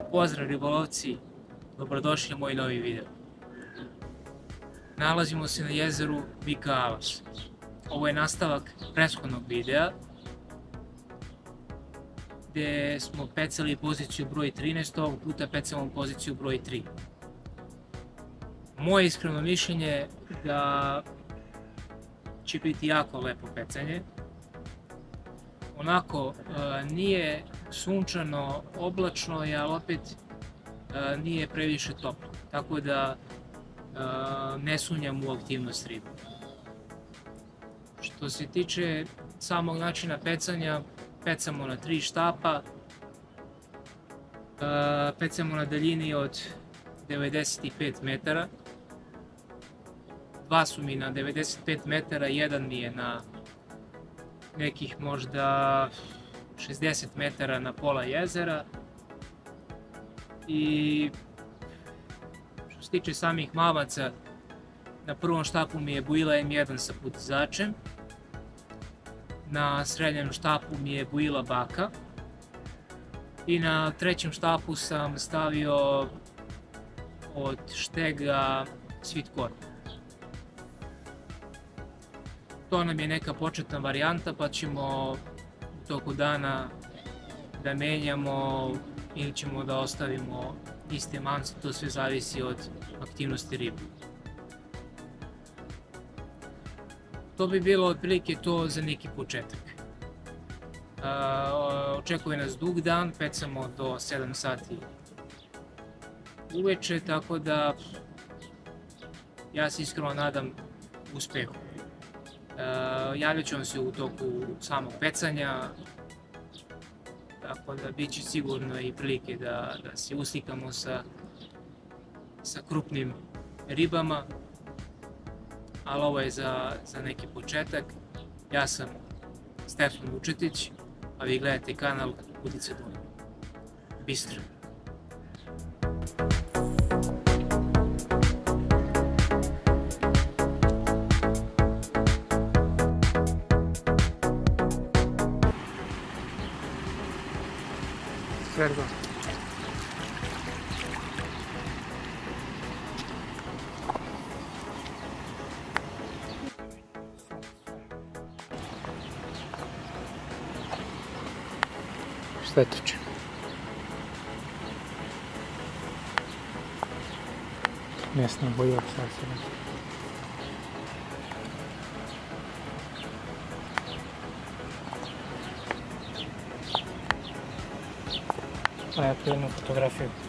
Pozdrav ribolovci, dobrodošli u moj novi video. Nalazimo se na jezeru Vika Alas. Ovo je nastavak prethodnog videa gdje smo pecali poziciju broj 13, ovog puta pecamo poziciju broj 3. Moje iskreno mišljenje je da će biti jako lepo pecanje. Onako, nije sunčano, oblačno, ali opet nije previše toplo, tako da ne sumnjam u aktivnost ribe. Što se tiče samog načina pecanja, pecamo na 3 štapa, pecamo na daljini od 95 metara. Dva su mi na 95 metara, jedan mi je na nekih možda 60 metara na pola jezera. I što se tiče samih mamaca, na prvom štapu mi je Buila M1 sa putizačem, na srednjem štapu mi je Buila Baka i na trećem štapu sam stavio od štega Sweet Corn. To nam je neka početna varijanta, pa ćemo u toku dana da menjamo ili ćemo da ostavimo iste mance, to sve zavisi od aktivnosti ribe. To bi bilo otprilike to za neki početak. Očekuje nas dug dan, pecamo do 7 sati uveče, tako da ja se iskreno nadam uspehu. Javljat ću vam se u toku samog pecanja, tako da bit će sigurno i prilike da se uslikamo sa krupnim ribama, ali ovo je za neki početak. Ja sam Stefan Vučetić, a vi gledate kanal Udice Dunava. Bistro! Verga. Štetoče. Mjesna boja sasvim. A ja prije jednu fotografiju.